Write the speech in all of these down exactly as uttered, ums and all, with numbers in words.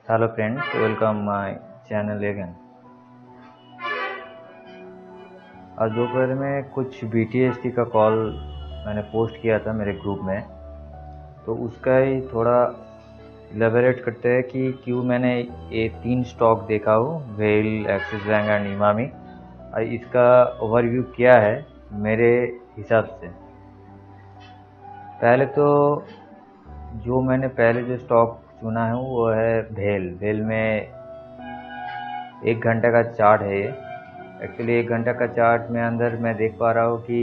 Hello friends, welcome my channel again. आज दोपहर में कुछ बी टी एस टी का कॉल मैंने पोस्ट किया था मेरे ग्रुप में, तो उसका ही थोड़ा इलेबोरेट करते हैं कि क्यों मैंने ये तीन स्टॉक देखा हो, well, Axis bank and Emami. और इसका ओवरव्यू क्या है मेरे हिसाब से। पहले तो जो मैंने पहले जो स्टॉक चुना है वो है भेल। भेल में एक घंटे का चार्ट है ये। एक्चुअली एक घंटा का चार्ट में अंदर मैं देख पा रहा हूँ कि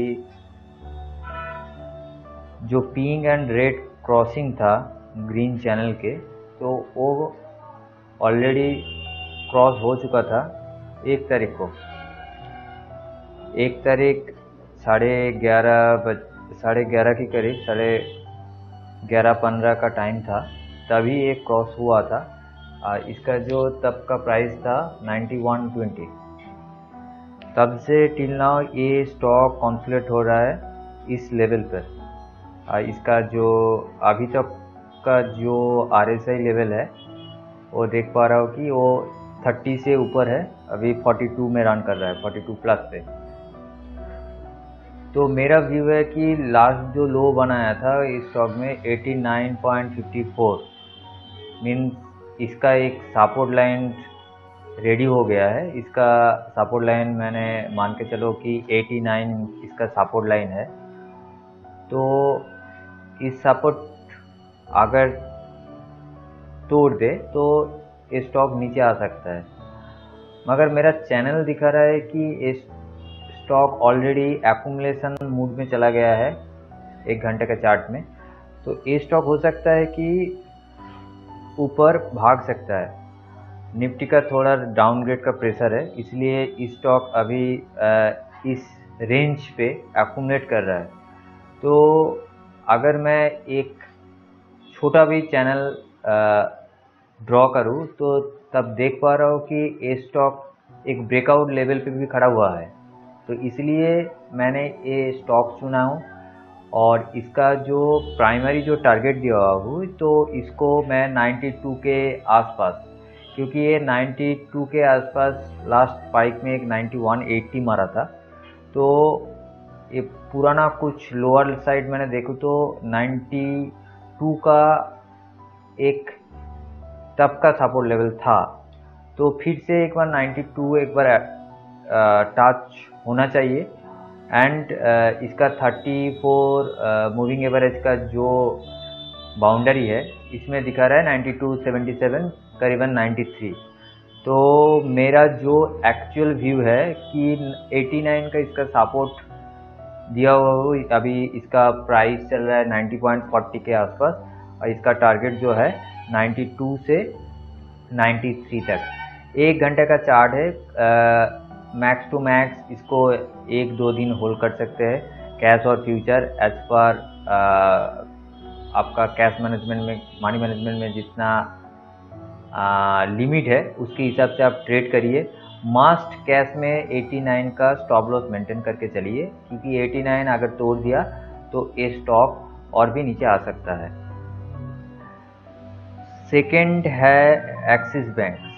जो पिंक एंड रेड क्रॉसिंग था ग्रीन चैनल के, तो वो ऑलरेडी क्रॉस हो चुका था एक तारीख को। एक तारीख साढ़े ग्यारह बज साढ़े ग्यारह के करीब, साढ़े ग्यारह पंद्रह का टाइम था, तभी एक क्रॉस हुआ था। आ, इसका जो तब का प्राइस था नाइन्टी वन ट्वेंटी। तब से टिल नाउ ये स्टॉक कॉन्सुलेट हो रहा है इस लेवल पर। आ, इसका जो अभी तक का जो आर एस आई लेवल है वो देख पा रहा हूँ कि वो थर्टी से ऊपर है। अभी फोर्टी टू में रन कर रहा है, फोर्टी टू प्लस पे। तो मेरा व्यू है कि लास्ट जो लो बनाया था इस स्टॉक में eighty nine point fifty four, means इसका एक सपोर्ट लाइन रेडी हो गया है। इसका सपोर्ट लाइन मैंने मान के चलो कि एटी नाइन इसका सपोर्ट लाइन है। तो इस सपोर्ट अगर तोड़ दे तो ये स्टॉक नीचे आ सकता है, मगर मेरा चैनल दिखा रहा है कि ये स्टॉक ऑलरेडी एक्यूमुलेशन मूड में चला गया है एक घंटे के चार्ट में। तो ये स्टॉक हो सकता है कि ऊपर भाग सकता है। निफ्टी का थोड़ा डाउनग्रेड का प्रेशर है, इसलिए इस स्टॉक अभी इस रेंज पे एक्यूमुलेट कर रहा है। तो अगर मैं एक छोटा भी चैनल ड्रॉ करूँ तो तब देख पा रहा हूँ कि ये स्टॉक एक ब्रेकआउट लेवल पे भी खड़ा हुआ है। तो इसलिए मैंने ये स्टॉक चुना हूँ, और इसका जो प्राइमरी जो टारगेट दिया हुआ हूँ तो इसको मैं नाइन्टी टू के आसपास, क्योंकि ये नाइन्टी टू के आसपास लास्ट स्पाइक में एक नाइन्टी वन एटी मारा था। तो ये पुराना कुछ लोअर साइड मैंने देखूँ तो नाइन्टी टू का एक तब का सपोर्ट लेवल था। तो फिर से एक बार नाइन्टी टू एक बार टच होना चाहिए। एंड uh, इसका थर्टी फोर मूविंग एवरेज का जो बाउंड्री है इसमें दिखा रहा है नाइन्टी टू सेवेंटी सेवन, करीबन नाइन्टी थ्री। तो मेरा जो एक्चुअल व्यू है कि एटी नाइन का इसका सपोर्ट दिया हुआ हो। अभी इसका प्राइस चल रहा है नाइन्टी पॉइंट फोर्टी के आसपास, और इसका टारगेट जो है नाइन्टी टू से नाइन्टी थ्री तक। एक घंटे का चार्ट है। uh, मैक्स टू मैक्स इसको एक दो दिन होल्ड कर सकते हैं। कैश और फ्यूचर एज पर आपका कैश मैनेजमेंट में, मनी मैनेजमेंट में जितना लिमिट है उसके हिसाब से आप ट्रेड करिए। मस्ट कैश में एटी नाइन का स्टॉप लॉस मेंटेन करके चलिए, क्योंकि एटी नाइन अगर तोड़ दिया तो ये स्टॉक और भी नीचे आ सकता है। सेकेंड है एक्सिस बैंक।